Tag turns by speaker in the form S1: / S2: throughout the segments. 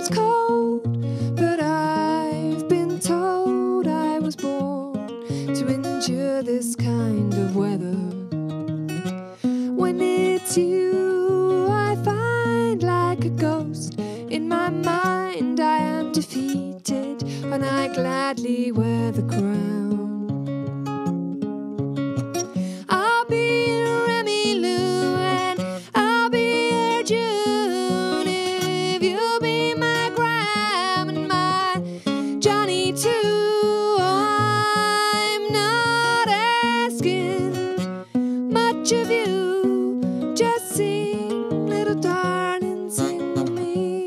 S1: feels cold, but I've been told I was born to endure this kind of weather. When it's you, I find like a ghost. In my mind I am defeated, and I gladly wear the crown. I'll be your Emmylou and I'll be your June, if you'll be my Graham and my Johnny too. I'm not asking much of you, just sing, little darling, sing with me.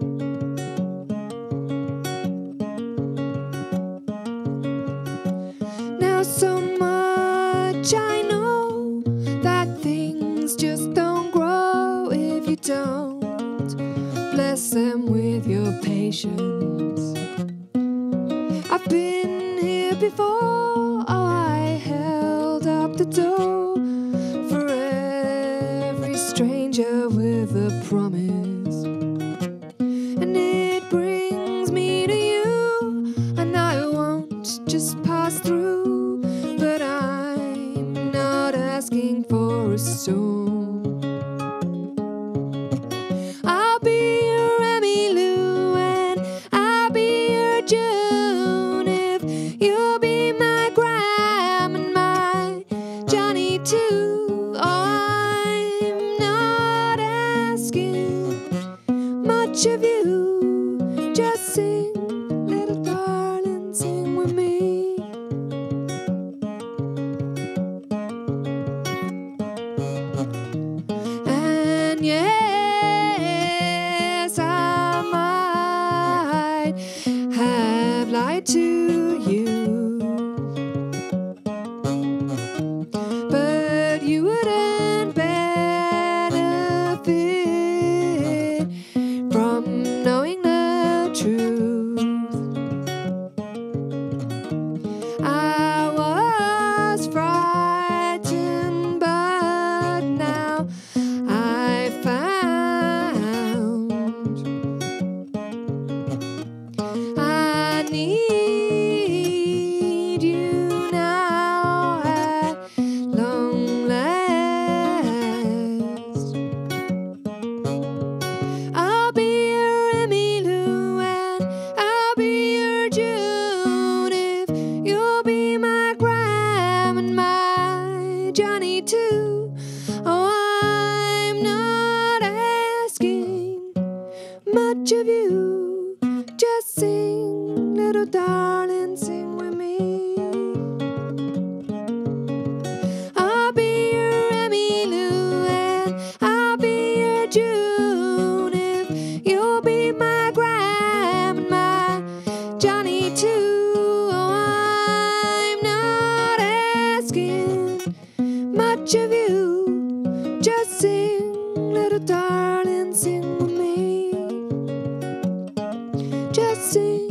S1: Now so much I know that things just don't grow if you don't bless them with your patience. I've been here before, oh, I held up the door for every stranger with a promise, and it brings me to you, and I won't just pass through, but I'm not asking for a storm. I'll be your Emmylou and I'll be your June, if you'll be my Graham and my Johnny too. Oh, I'm not asking much of you, just sing, little darling, sing with me. And yes, I might have lied to you, but you wouldn't benefit from knowing the truth. I was frightened, but now I found I need you now at long last. I'll be your Emmylou and I'll be your June, if you'll be my Graham and my Johnny too. Oh, I'm not asking much of you, just sing, little darling, sing with me. I'll be your Emmylou and I'll be your June, if you'll be my Graham and my Johnny too. Oh, I'm not asking much of you, just sing, little darling, sing with me. Just sing.